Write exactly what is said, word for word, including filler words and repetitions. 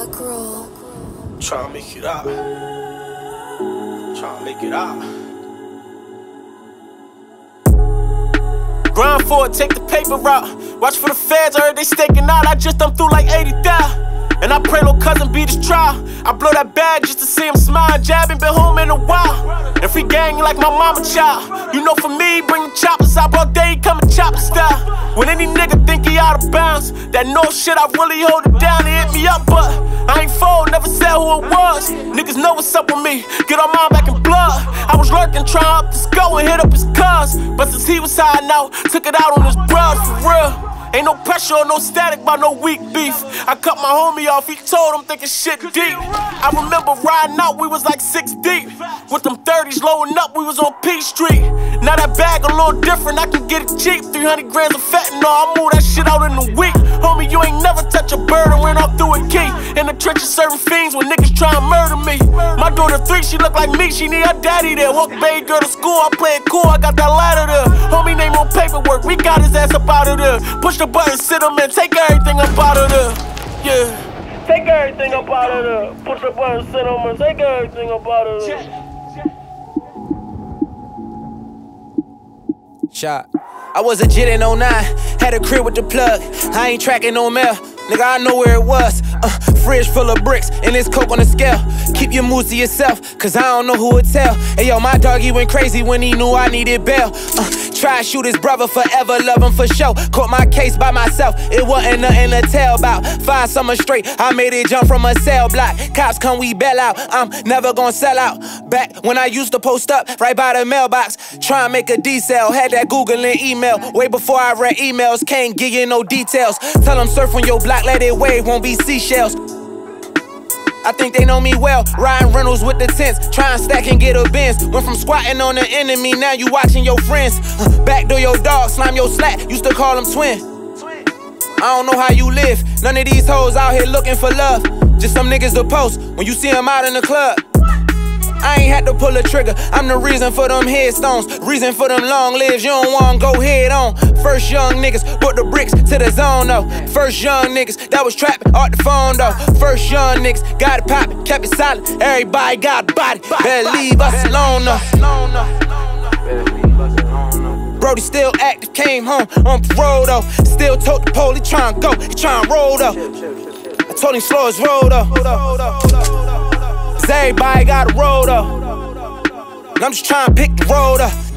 Buckroll. Tryna make it out. Tryna make it out. Grind for it, take the paper route. Watch for the feds, I heard they staking out. I just dumped through like eighty thousand. And I pray little cousin beat his trial. I blow that bag just to see him smile. Jabbing, been home in a while. And free gang like my mama child. You know for me, bring the choppers out all day, coming chopper style. When any nigga think he out of bounds, that no shit, I really hold it down. They hit me up, but I ain't fold, never said who it was. Niggas know what's up with me, get our mind back in blood. I was lurking, trying up the skull and hit up his cuz. But since he was hiding out, took it out on his bruh, for real. Ain't no pressure or no static by no weak beef. I cut my homie off, he told him thinking shit deep. I remember riding out, we was like six deep. With them thirties blowing up, we was on P Street. Now that bag a little different, I can get it cheap. three hundred grams of fentanyl, I move that shit out in a week. Homie, you ain't never touch a bird and ran off through a key. In the trenches serving fiends when niggas try and murder me. My daughter three, she look like me, she need her daddy there. Walk baby girl to school, I play it cool, I got that ladder there. Homie name on paperwork, we got his ass up out of there. Push the button, sit him in, take everything up out of there. Yeah. Take everything up out of there. Push the button, sit him in, take everything up out of there. Shot. I was a Jit in oh nine, had a crib with the plug. I ain't tracking no mail, nigga, I know where it was. uh, Fridge full of bricks, and it's coke on the scale. Keep your moves to yourself, cause I don't know who would tell. Hey yo, my doggy went crazy when he knew I needed bail. uh, Try to shoot his brother forever, love him for show. Caught my case by myself, it wasn't nothing to tell about. Five summers straight, I made it jump from a cell block. Cops come, we bail out, I'm never gonna sell out. Back when I used to post up, right by the mailbox, try and make a D-cell. Had that Googling email, way before I read emails. Can't give you no details. Tell them surf on your block, let it wave, won't be seashells. I think they know me well, riding rentals with the tents, try and stack and get a Benz. Went from squatting on the enemy, now you watching your friends. uh, Backdoor your dog, slime your slack, used to call him twin. I don't know how you live, none of these hoes out here looking for love. Just some niggas to post when you see them out in the club. I ain't had to pull a trigger, I'm the reason for them headstones. Reason for them long lives, you don't wanna go head on. First young niggas, put the bricks to the zone though. First young niggas, that was trapping off the phone though. First young niggas, got it poppin', kept it solid. Everybody got a body, better leave us alone though. Brody still active, came home on parole though. Still told the pole, he tryna go, he tryna roll though. I told him slow his roll though. Everybody got a road up, and I'm just trying to pick the road up.